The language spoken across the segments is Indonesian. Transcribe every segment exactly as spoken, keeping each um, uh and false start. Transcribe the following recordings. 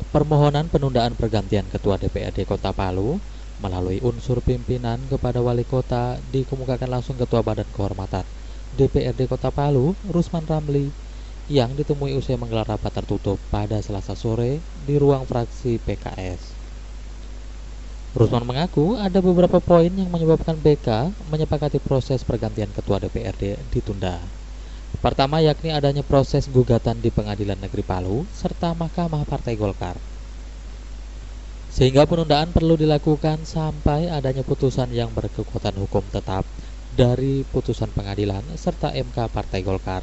Permohonan penundaan pergantian Ketua D P R D Kota Palu melalui unsur pimpinan kepada Wali Kota dikemukakan langsung Ketua Badan Kehormatan D P R D Kota Palu, Rusman Ramli, yang ditemui usai menggelar rapat tertutup pada Selasa sore di ruang fraksi P K S. Rusman mengaku ada beberapa poin yang menyebabkan B K menyepakati proses pergantian Ketua D P R D ditunda. Pertama yakni adanya proses gugatan di Pengadilan Negeri Palu serta Mahkamah Partai Golkar. Sehingga penundaan perlu dilakukan sampai adanya putusan yang berkekuatan hukum tetap dari putusan pengadilan serta M K Partai Golkar.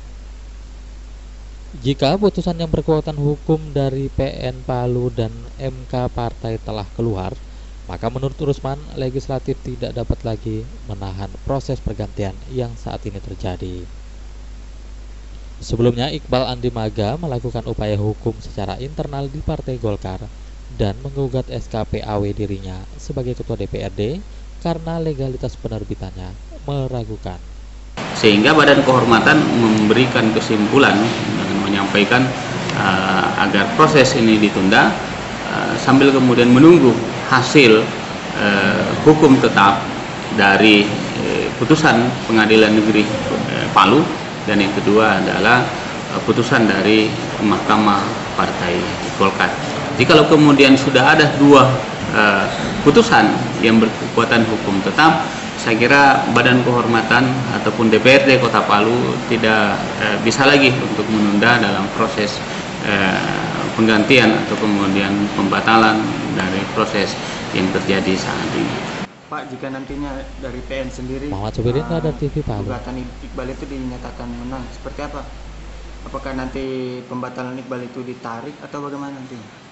Jika putusan yang berkekuatan hukum dari P N Palu dan M K Partai telah keluar, maka menurut Rusman, legislatif tidak dapat lagi menahan proses pergantian yang saat ini terjadi. Sebelumnya, Iqbal Andi Maga melakukan upaya hukum secara internal di Partai Golkar dan menggugat S K P A W dirinya sebagai Ketua D P R D karena legalitas penerbitannya meragukan. Sehingga Badan Kehormatan memberikan kesimpulan dengan menyampaikan uh, agar proses ini ditunda uh, sambil kemudian menunggu hasil uh, hukum tetap dari uh, putusan Pengadilan Negeri uh, Palu, dan yang kedua adalah uh, putusan dari Mahkamah Partai Golkar. Jikalau kemudian sudah ada dua uh, putusan yang berkekuatan hukum tetap, saya kira Badan Kehormatan ataupun D P R D Kota Palu tidak uh, bisa lagi untuk menunda dalam proses uh, penggantian atau kemudian pembatalan dari proses yang terjadi saat ini. Pak, jika nantinya dari P N sendiri Muhammad Subirin, uh, Radar T V Palu. gugatan Iqbal itu dinyatakan menang, seperti apa? Apakah nanti pembatalan Iqbal itu ditarik atau bagaimana nanti?